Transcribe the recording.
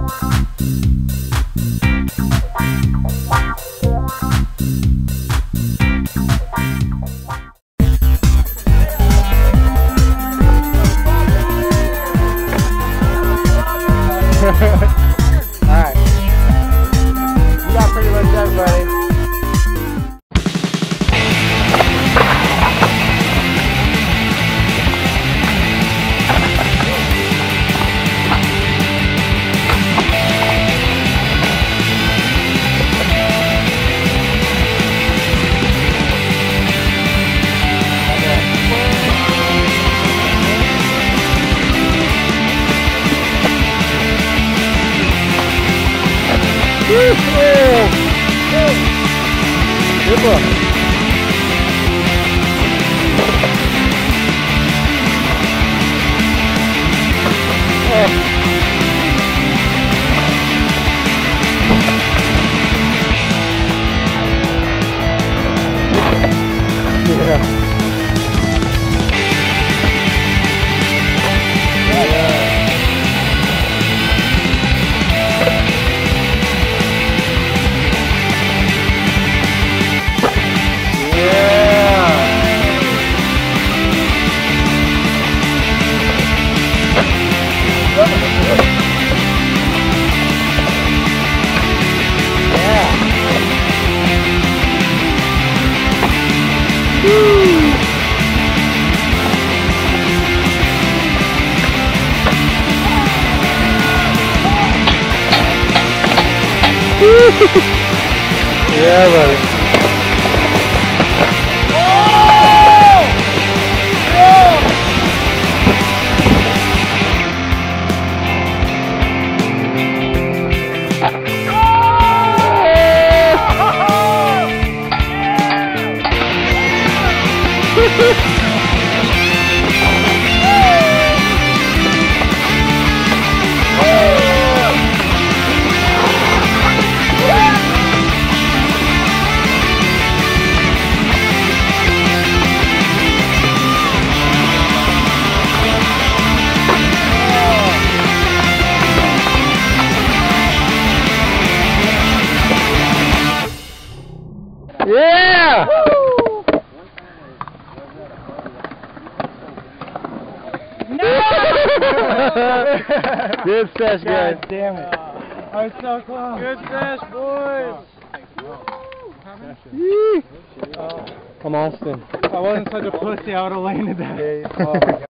Alright. You got pretty much everybody. Good look. Yeah. Yeah, buddy. Yeah! Good fish, guys. God damn it. I was so close. Good fish, boys. I'm Austin. If I wasn't such a pussy, I would have landed that. Oh my God.